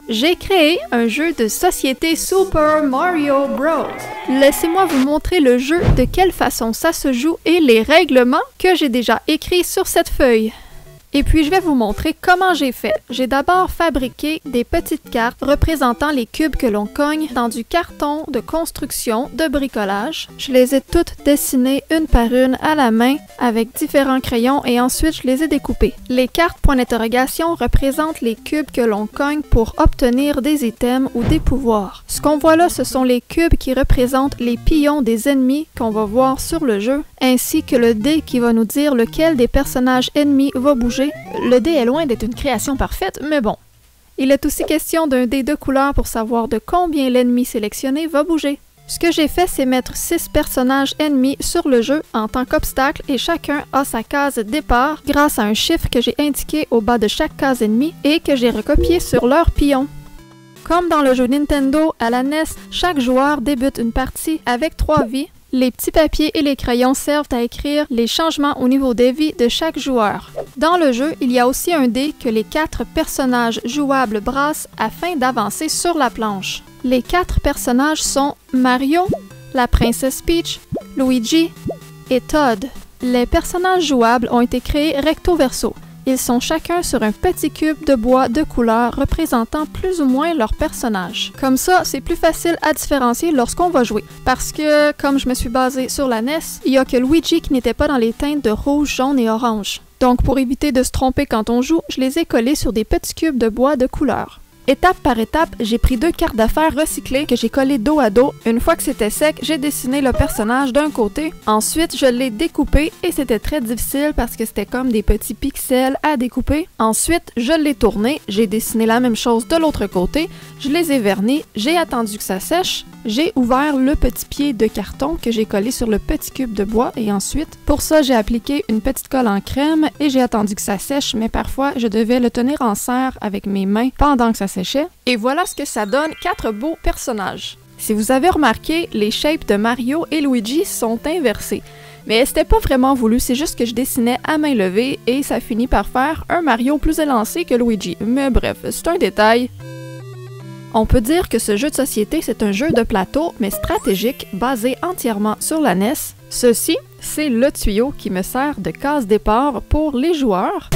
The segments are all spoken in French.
J'ai créé un jeu de société Super Mario Bros. Laissez-moi vous montrer le jeu, de quelle façon ça se joue et les règlements que j'ai déjà écrits sur cette feuille. Et puis je vais vous montrer comment j'ai fait. J'ai d'abord fabriqué des petites cartes représentant les cubes que l'on cogne dans du carton de construction, de bricolage. Je les ai toutes dessinées une par une à la main avec différents crayons et ensuite je les ai découpées. Les cartes point d'interrogation représentent les cubes que l'on cogne pour obtenir des items ou des pouvoirs. Ce qu'on voit là, ce sont les cubes qui représentent les pions des ennemis qu'on va voir sur le jeu, ainsi que le dé qui va nous dire lequel des personnages ennemis va bouger. Le dé est loin d'être une création parfaite, mais bon. Il est aussi question d'un dé de couleur pour savoir de combien l'ennemi sélectionné va bouger. Ce que j'ai fait, c'est mettre 6 personnages ennemis sur le jeu en tant qu'obstacle et chacun a sa case départ grâce à un chiffre que j'ai indiqué au bas de chaque case ennemie et que j'ai recopié sur leur pion. Comme dans le jeu Nintendo à la NES, chaque joueur débute une partie avec 3 vies. Les petits papiers et les crayons servent à écrire les changements au niveau des vies de chaque joueur. Dans le jeu, il y a aussi un dé que les 4 personnages jouables brassent afin d'avancer sur la planche. Les 4 personnages sont Mario, la princesse Peach, Luigi et Todd. Les personnages jouables ont été créés recto-verso. Ils sont chacun sur un petit cube de bois de couleur représentant plus ou moins leur personnage. Comme ça, c'est plus facile à différencier lorsqu'on va jouer. Parce que, comme je me suis basée sur la NES, il n'y a que Luigi qui n'était pas dans les teintes de rouge, jaune et orange. Donc pour éviter de se tromper quand on joue, je les ai collés sur des petits cubes de bois de couleur. Étape par étape, j'ai pris 2 cartes d'affaires recyclées que j'ai collées dos à dos. Une fois que c'était sec, j'ai dessiné le personnage d'un côté. Ensuite, je l'ai découpé et c'était très difficile parce que c'était comme des petits pixels à découper. Ensuite, je l'ai tourné, j'ai dessiné la même chose de l'autre côté. Je les ai vernis, j'ai attendu que ça sèche. J'ai ouvert le petit pied de carton que j'ai collé sur le petit cube de bois et ensuite, pour ça, j'ai appliqué une petite colle en crème et j'ai attendu que ça sèche, mais parfois, je devais le tenir en serre avec mes mains pendant que ça séchait. Et voilà ce que ça donne, 4 beaux personnages. Si vous avez remarqué, les shapes de Mario et Luigi sont inversés. Mais c'était pas vraiment voulu, c'est juste que je dessinais à main levée et ça finit par faire un Mario plus élancé que Luigi. Mais bref, c'est un détail. On peut dire que ce jeu de société, c'est un jeu de plateau, mais stratégique, basé entièrement sur la NES. Ceci, c'est le tuyau qui me sert de case départ pour les joueurs.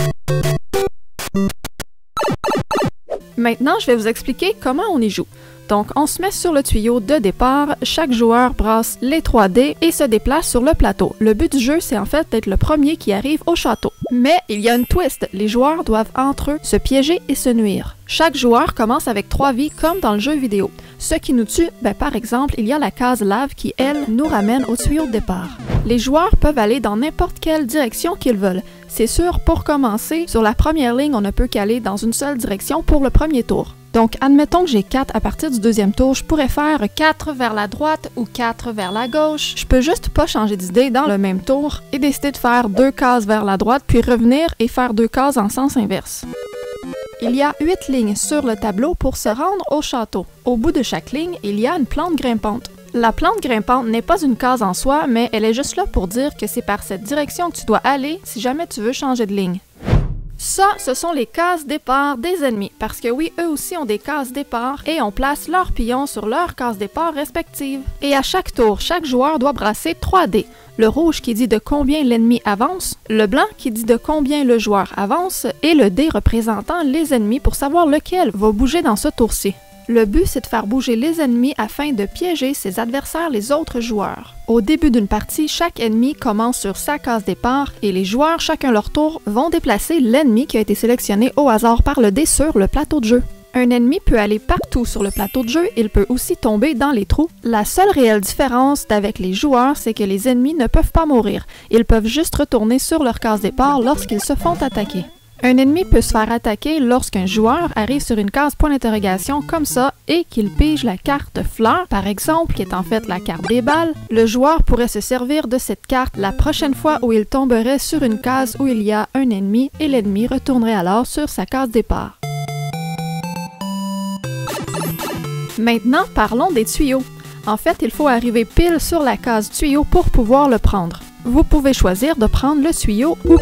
Maintenant, je vais vous expliquer comment on y joue. Donc, on se met sur le tuyau de départ, chaque joueur brasse les 3 dés et se déplace sur le plateau. Le but du jeu, c'est en fait d'être le premier qui arrive au château. Mais il y a une twist, les joueurs doivent entre eux se piéger et se nuire. Chaque joueur commence avec 3 vies comme dans le jeu vidéo. Ce qui nous tue, par exemple, il y a la case lave qui, elle, nous ramène au tuyau de départ. Les joueurs peuvent aller dans n'importe quelle direction qu'ils veulent. C'est sûr, pour commencer, sur la première ligne, on ne peut qu'aller dans une seule direction pour le premier tour. Donc, admettons que j'ai 4 à partir du deuxième tour, je pourrais faire 4 vers la droite ou 4 vers la gauche. Je peux juste pas changer d'idée dans le même tour et décider de faire 2 cases vers la droite, puis revenir et faire 2 cases en sens inverse. Il y a 8 lignes sur le tableau pour se rendre au château. Au bout de chaque ligne, il y a une plante grimpante. La plante grimpante n'est pas une case en soi, mais elle est juste là pour dire que c'est par cette direction que tu dois aller si jamais tu veux changer de ligne. Ça, ce sont les cases départ des ennemis, parce que oui, eux aussi ont des cases départ et on place leurs pions sur leurs cases départ respectives. Et à chaque tour, chaque joueur doit brasser 3 dés. Le rouge qui dit de combien l'ennemi avance, le blanc qui dit de combien le joueur avance, et le dé représentant les ennemis pour savoir lequel va bouger dans ce tour-ci. Le but, c'est de faire bouger les ennemis afin de piéger ses adversaires, les autres joueurs. Au début d'une partie, chaque ennemi commence sur sa case départ et les joueurs, chacun leur tour, vont déplacer l'ennemi qui a été sélectionné au hasard par le dé sur le plateau de jeu. Un ennemi peut aller partout sur le plateau de jeu, il peut aussi tomber dans les trous. La seule réelle différence d'avec les joueurs, c'est que les ennemis ne peuvent pas mourir. Ils peuvent juste retourner sur leur case départ lorsqu'ils se font attaquer. Un ennemi peut se faire attaquer lorsqu'un joueur arrive sur une case point d'interrogation comme ça et qu'il pige la carte fleur, par exemple, qui est en fait la carte des balles. Le joueur pourrait se servir de cette carte la prochaine fois où il tomberait sur une case où il y a un ennemi et l'ennemi retournerait alors sur sa case départ. Maintenant, parlons des tuyaux. En fait, il faut arriver pile sur la case tuyau pour pouvoir le prendre. Vous pouvez choisir de prendre le tuyau ou pas.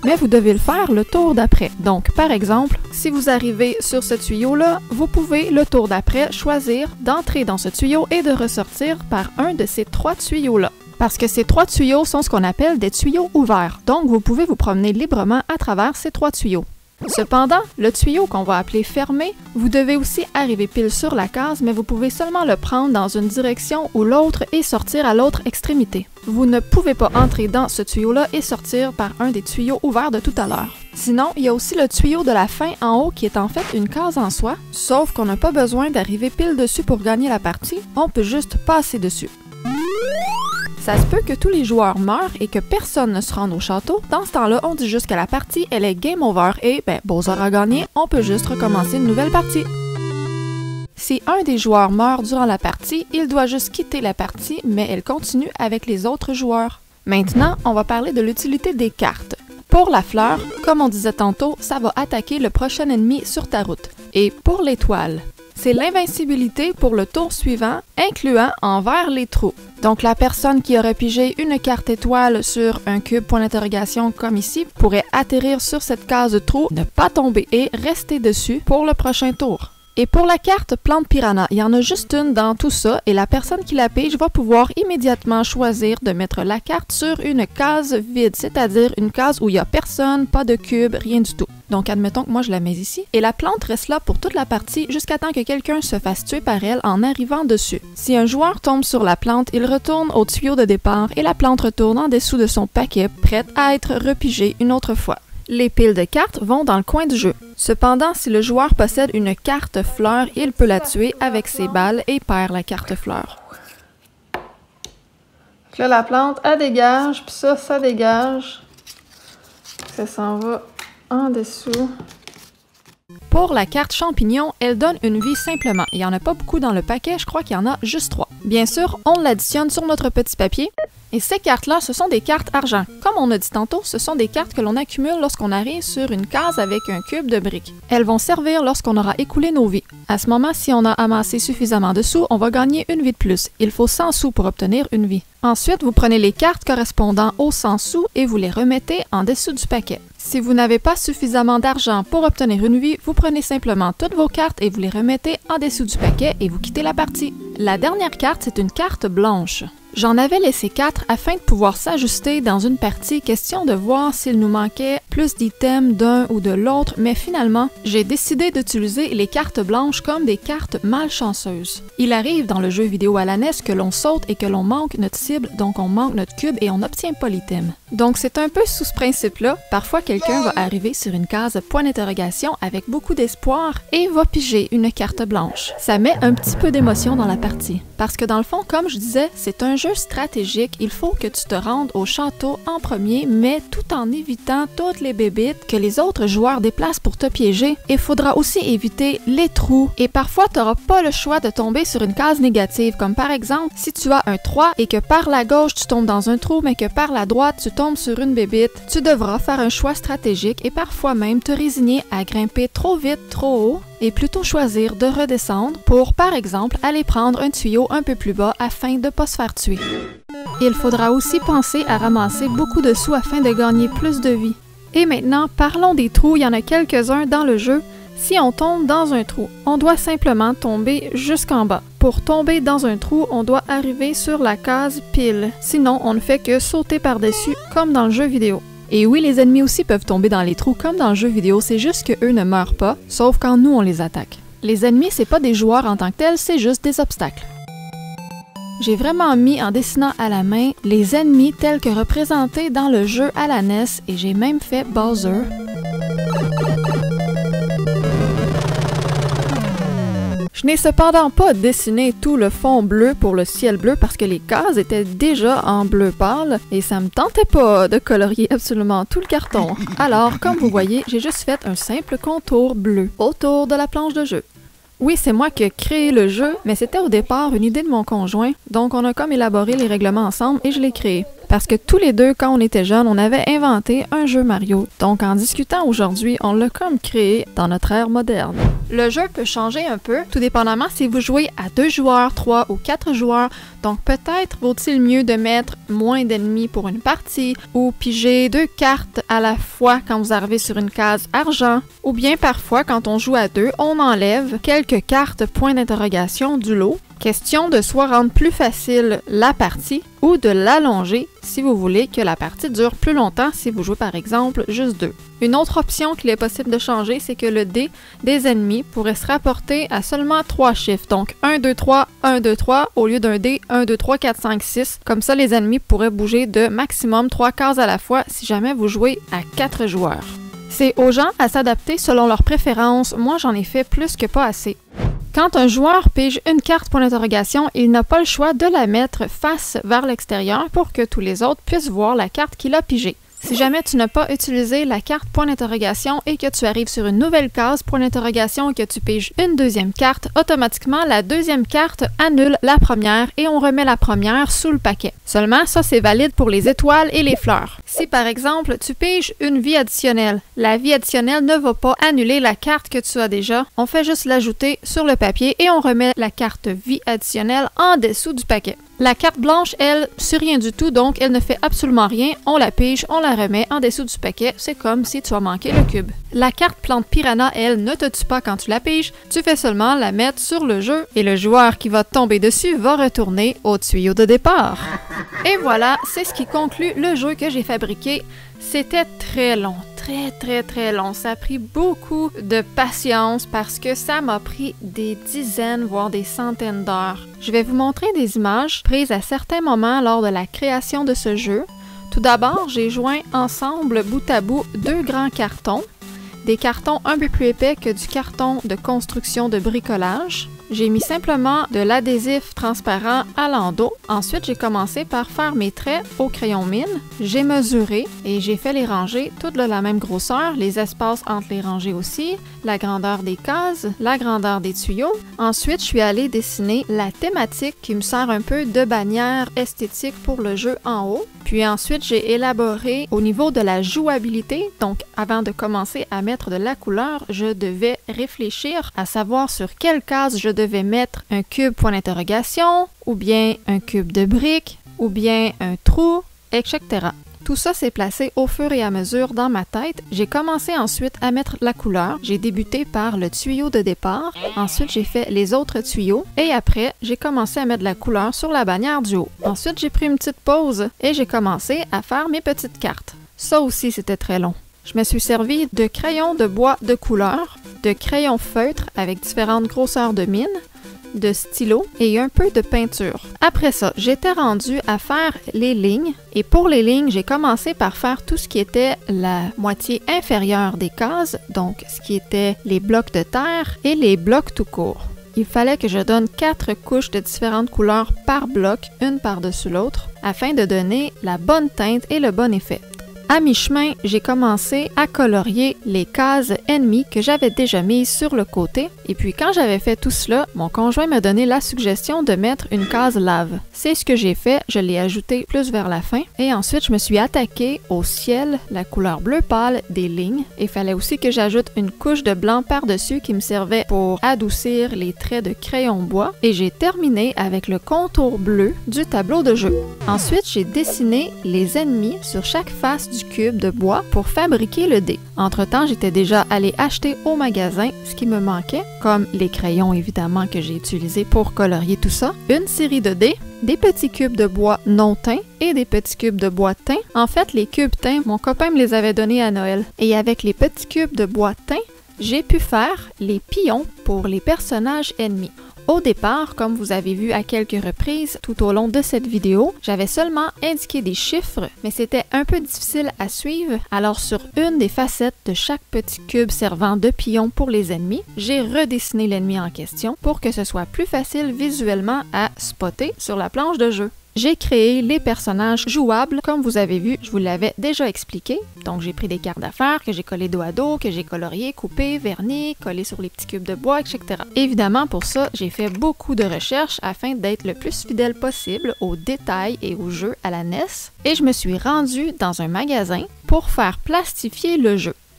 mais vous devez le faire le tour d'après. Donc, par exemple, si vous arrivez sur ce tuyau-là, vous pouvez, le tour d'après, choisir d'entrer dans ce tuyau et de ressortir par un de ces 3 tuyaux-là. Parce que ces 3 tuyaux sont ce qu'on appelle des tuyaux ouverts, donc vous pouvez vous promener librement à travers ces 3 tuyaux. Cependant, le tuyau qu'on va appeler fermé, vous devez aussi arriver pile sur la case, mais vous pouvez seulement le prendre dans une direction ou l'autre et sortir à l'autre extrémité. Vous ne pouvez pas entrer dans ce tuyau-là et sortir par un des tuyaux ouverts de tout à l'heure. Sinon, il y a aussi le tuyau de la fin en haut qui est en fait une case en soi, sauf qu'on n'a pas besoin d'arriver pile dessus pour gagner la partie, on peut juste passer dessus. Ça se peut que tous les joueurs meurent et que personne ne se rende au château. Dans ce temps-là, on dit juste que la partie, elle est game over et, Bowser a gagné, on peut juste recommencer une nouvelle partie. Si un des joueurs meurt durant la partie, il doit juste quitter la partie, mais elle continue avec les autres joueurs. Maintenant, on va parler de l'utilité des cartes. Pour la fleur, comme on disait tantôt, ça va attaquer le prochain ennemi sur ta route. Et pour l'étoile, c'est l'invincibilité pour le tour suivant, incluant envers les trous. Donc la personne qui aurait pigé une carte étoile sur un cube point d'interrogation comme ici pourrait atterrir sur cette case trou, ne pas tomber et rester dessus pour le prochain tour. Et pour la carte plante piranha, il y en a juste une dans tout ça et la personne qui la pige va pouvoir immédiatement choisir de mettre la carte sur une case vide, c'est-à-dire une case où il n'y a personne, pas de cube, rien du tout. Donc admettons que moi je la mets ici et la plante reste là pour toute la partie jusqu'à temps que quelqu'un se fasse tuer par elle en arrivant dessus. Si un joueur tombe sur la plante, il retourne au tuyau de départ et la plante retourne en dessous de son paquet, prête à être repigée une autre fois. Les piles de cartes vont dans le coin du jeu. Cependant, si le joueur possède une carte fleur, il peut la tuer avec ses balles et perd la carte fleur. Là, la plante, elle dégage, puis ça dégage. Ça s'en va en dessous. Pour la carte champignon, elle donne une vie simplement. Il n'y en a pas beaucoup dans le paquet, je crois qu'il y en a juste 3. Bien sûr, on l'additionne sur notre petit papier. Et ces cartes-là, ce sont des cartes argent. Comme on a dit tantôt, ce sont des cartes que l'on accumule lorsqu'on arrive sur une case avec un cube de briques. Elles vont servir lorsqu'on aura écoulé nos vies. À ce moment, si on a amassé suffisamment de sous, on va gagner une vie de plus. Il faut 100 sous pour obtenir une vie. Ensuite, vous prenez les cartes correspondant aux 100 sous et vous les remettez en dessous du paquet. Si vous n'avez pas suffisamment d'argent pour obtenir une vie, vous prenez simplement toutes vos cartes et vous les remettez en dessous du paquet et vous quittez la partie. La dernière carte, c'est une carte blanche. J'en avais laissé 4 afin de pouvoir s'ajuster dans une partie, question de voir s'il nous manquait plus d'items d'un ou de l'autre, mais finalement, j'ai décidé d'utiliser les cartes blanches comme des cartes malchanceuses. Il arrive dans le jeu vidéo à la NES que l'on saute et que l'on manque notre cible, donc on manque notre cube et on n'obtient pas l'item. Donc c'est un peu sous ce principe-là, parfois quelqu'un va arriver sur une case point d'interrogation avec beaucoup d'espoir et va piger une carte blanche. Ça met un petit peu d'émotion dans la partie, parce que dans le fond, comme je disais, c'est un jeu stratégique, il faut que tu te rendes au château en premier, mais tout en évitant toutes les bébites que les autres joueurs déplacent pour te piéger. Il faudra aussi éviter les trous et parfois tu n'auras pas le choix de tomber sur une case négative, comme par exemple si tu as un 3 et que par la gauche tu tombes dans un trou, mais que par la droite tu tombes sur une bébite, tu devras faire un choix stratégique et parfois même te résigner à grimper trop vite, trop haut et plutôt choisir de redescendre pour, par exemple, aller prendre un tuyau un peu plus bas afin de ne pas se faire tuer. Il faudra aussi penser à ramasser beaucoup de sous afin de gagner plus de vie. Et maintenant, parlons des trous, il y en a quelques-uns dans le jeu. Si on tombe dans un trou, on doit simplement tomber jusqu'en bas. Pour tomber dans un trou, on doit arriver sur la case pile. Sinon, on ne fait que sauter par-dessus, comme dans le jeu vidéo. Et oui, les ennemis aussi peuvent tomber dans les trous comme dans le jeu vidéo, c'est juste qu'eux ne meurent pas, sauf quand nous on les attaque. Les ennemis, c'est pas des joueurs en tant que tels, c'est juste des obstacles. J'ai vraiment mis en dessinant à la main les ennemis tels que représentés dans le jeu à la NES et j'ai même fait Bowser. Je n'ai cependant pas dessiné tout le fond bleu pour le ciel bleu parce que les cases étaient déjà en bleu pâle et ça me tentait pas de colorier absolument tout le carton. Alors, comme vous voyez, j'ai juste fait un simple contour bleu autour de la planche de jeu. Oui, c'est moi qui ai créé le jeu, mais c'était au départ une idée de mon conjoint, donc on a comme élaboré les règlements ensemble et je l'ai créé. Parce que tous les deux, quand on était jeunes, on avait inventé un jeu Mario. Donc en discutant aujourd'hui, on l'a comme créé dans notre ère moderne. Le jeu peut changer un peu, tout dépendamment si vous jouez à 2 joueurs, 3 ou 4 joueurs, donc peut-être vaut-il mieux de mettre moins d'ennemis pour une partie, ou piger 2 cartes à la fois quand vous arrivez sur une case argent, ou bien parfois quand on joue à 2, on enlève quelques cartes point d'interrogation du lot. Question de soit rendre plus facile la partie ou de l'allonger si vous voulez que la partie dure plus longtemps si vous jouez par exemple juste 2. Une autre option qu'il est possible de changer, c'est que le dé des ennemis pourrait se rapporter à seulement 3 chiffres, donc 1, 2, 3, 1, 2, 3, au lieu d'un dé 1, 2, 3, 4, 5, 6. Comme ça, les ennemis pourraient bouger de maximum 3 cases à la fois si jamais vous jouez à 4 joueurs. C'est aux gens à s'adapter selon leurs préférences, moi j'en ai fait plus que pas assez. Quand un joueur pige une carte point d'interrogation, il n'a pas le choix de la mettre face vers l'extérieur pour que tous les autres puissent voir la carte qu'il a pigée. Si jamais tu n'as pas utilisé la carte point d'interrogation et que tu arrives sur une nouvelle case point d'interrogation et que tu piges une deuxième carte, automatiquement la deuxième carte annule la première et on remet la première sous le paquet. Seulement, ça c'est valide pour les étoiles et les fleurs. Si par exemple tu piges une vie additionnelle, la vie additionnelle ne va pas annuler la carte que tu as déjà, on fait juste l'ajouter sur le papier et on remet la carte vie additionnelle en dessous du paquet. La carte blanche, elle, sur rien du tout, donc elle ne fait absolument rien. On la pige, on la remet en dessous du paquet. C'est comme si tu as manqué le cube. La carte plante piranha, elle, ne te tue pas quand tu la piges. Tu fais seulement la mettre sur le jeu et le joueur qui va tomber dessus va retourner au tuyau de départ. Et voilà, c'est ce qui conclut le jeu que j'ai fabriqué. C'était très long. Très long. Ça a pris beaucoup de patience parce que ça m'a pris des dizaines, voire des centaines d'heures. Je vais vous montrer des images prises à certains moments lors de la création de ce jeu. Tout d'abord, j'ai joint ensemble bout à bout 2 grands cartons. Des cartons un peu plus épais que du carton de construction de bricolage. J'ai mis simplement de l'adhésif transparent à l'endos. Ensuite, j'ai commencé par faire mes traits au crayon mine. J'ai mesuré et j'ai fait les rangées toutes de la même grosseur, les espaces entre les rangées aussi, la grandeur des cases, la grandeur des tuyaux. Ensuite, je suis allée dessiner la thématique qui me sert un peu de bannière esthétique pour le jeu en haut. Puis ensuite, j'ai élaboré au niveau de la jouabilité. Donc, avant de commencer à mettre de la couleur, je devais réfléchir à savoir sur quelle case je devais mettre un cube point d'interrogation, ou bien un cube de briques, ou bien un trou, etc. Tout ça s'est placé au fur et à mesure dans ma tête. J'ai commencé ensuite à mettre la couleur. J'ai débuté par le tuyau de départ. Ensuite, j'ai fait les autres tuyaux. Et après, j'ai commencé à mettre de la couleur sur la bannière du haut. Ensuite, j'ai pris une petite pause et j'ai commencé à faire mes petites cartes. Ça aussi, c'était très long. Je me suis servi de crayons de bois de couleur, de crayons feutres avec différentes grosseurs de mine, de stylos et un peu de peinture. Après ça, j'étais rendue à faire les lignes et pour les lignes, j'ai commencé par faire tout ce qui était la moitié inférieure des cases, donc ce qui était les blocs de terre et les blocs tout court. Il fallait que je donne 4 couches de différentes couleurs par bloc, une par-dessus l'autre, afin de donner la bonne teinte et le bon effet. À mi-chemin, j'ai commencé à colorier les cases ennemies que j'avais déjà mises sur le côté. Et puis quand j'avais fait tout cela, mon conjoint m'a donné la suggestion de mettre une case lave. C'est ce que j'ai fait, je l'ai ajouté plus vers la fin. Et ensuite, je me suis attaquée au ciel, la couleur bleu pâle des lignes. Il fallait aussi que j'ajoute une couche de blanc par-dessus qui me servait pour adoucir les traits de crayon bois. Et j'ai terminé avec le contour bleu du tableau de jeu. Ensuite, j'ai dessiné les ennemis sur chaque face du cube de bois pour fabriquer le dé. Entre-temps, j'étais déjà allée acheter au magasin ce qui me manquait, comme les crayons évidemment que j'ai utilisés pour colorier tout ça, une série de dés, des petits cubes de bois non teints et des petits cubes de bois teints. En fait, les cubes teints, mon copain me les avait donnés à Noël. Et avec les petits cubes de bois teints, j'ai pu faire les pions pour les personnages ennemis. Au départ, comme vous avez vu à quelques reprises tout au long de cette vidéo, j'avais seulement indiqué des chiffres, mais c'était un peu difficile à suivre, alors sur une des facettes de chaque petit cube servant de pion pour les ennemis, j'ai redessiné l'ennemi en question pour que ce soit plus facile visuellement à spotter sur la planche de jeu. J'ai créé les personnages jouables, comme vous avez vu, je vous l'avais déjà expliqué. Donc j'ai pris des cartes d'affaires que j'ai collées dos à dos, que j'ai coloriées, coupées, vernies, collées sur les petits cubes de bois, etc. Évidemment, pour ça, j'ai fait beaucoup de recherches afin d'être le plus fidèle possible aux détails et aux jeux à la NES. Et je me suis rendue dans un magasin pour faire plastifier le jeu.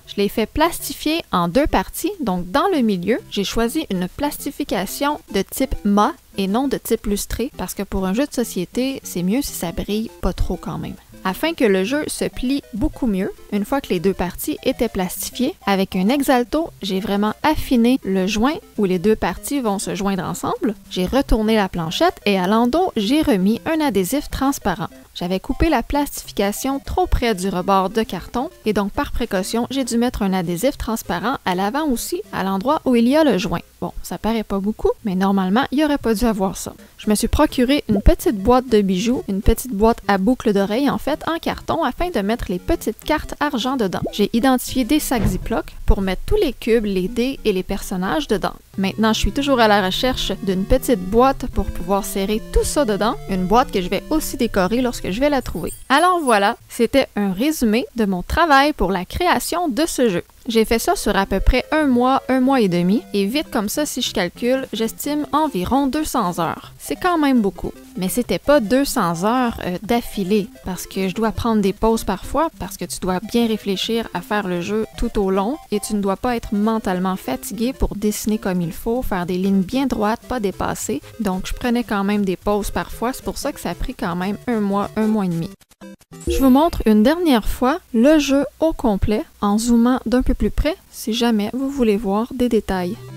Je l'ai fait plastifier en 2 parties, donc dans le milieu, j'ai choisi une plastification de type mat et non de type lustré parce que pour un jeu de société, c'est mieux si ça brille pas trop quand même. Afin que le jeu se plie beaucoup mieux, une fois que les 2 parties étaient plastifiées, avec un X-Acto, j'ai vraiment affiné le joint où les 2 parties vont se joindre ensemble. J'ai retourné la planchette et à l'endos, j'ai remis un adhésif transparent. J'avais coupé la plastification trop près du rebord de carton et donc par précaution, j'ai dû mettre un adhésif transparent à l'avant aussi, à l'endroit où il y a le joint. Bon, ça paraît pas beaucoup, mais normalement, il aurait pas dû avoir ça. Je me suis procuré une petite boîte de bijoux, une petite boîte à boucles d'oreilles en fait, en carton afin de mettre les petites cartes argent dedans. J'ai identifié des sacs Ziploc pour mettre tous les cubes, les dés et les personnages dedans. Maintenant, je suis toujours à la recherche d'une petite boîte pour pouvoir serrer tout ça dedans, une boîte que je vais aussi décorer lorsque je vais la trouver. Alors voilà, c'était un résumé de mon travail pour la création de ce jeu. J'ai fait ça sur à peu près 1 mois et demi, et vite comme ça, si je calcule, j'estime environ 200 heures. C'est quand même beaucoup. Mais c'était pas 200 heures d'affilée, parce que je dois prendre des pauses parfois, parce que tu dois bien réfléchir à faire le jeu tout au long, et tu ne dois pas être mentalement fatigué pour dessiner comme il faut, faire des lignes bien droites, pas dépassées. Donc je prenais quand même des pauses parfois, c'est pour ça que ça a pris quand même 1 mois et demi. Je vous montre une dernière fois le jeu au complet en zoomant d'un peu plus près si jamais vous voulez voir des détails.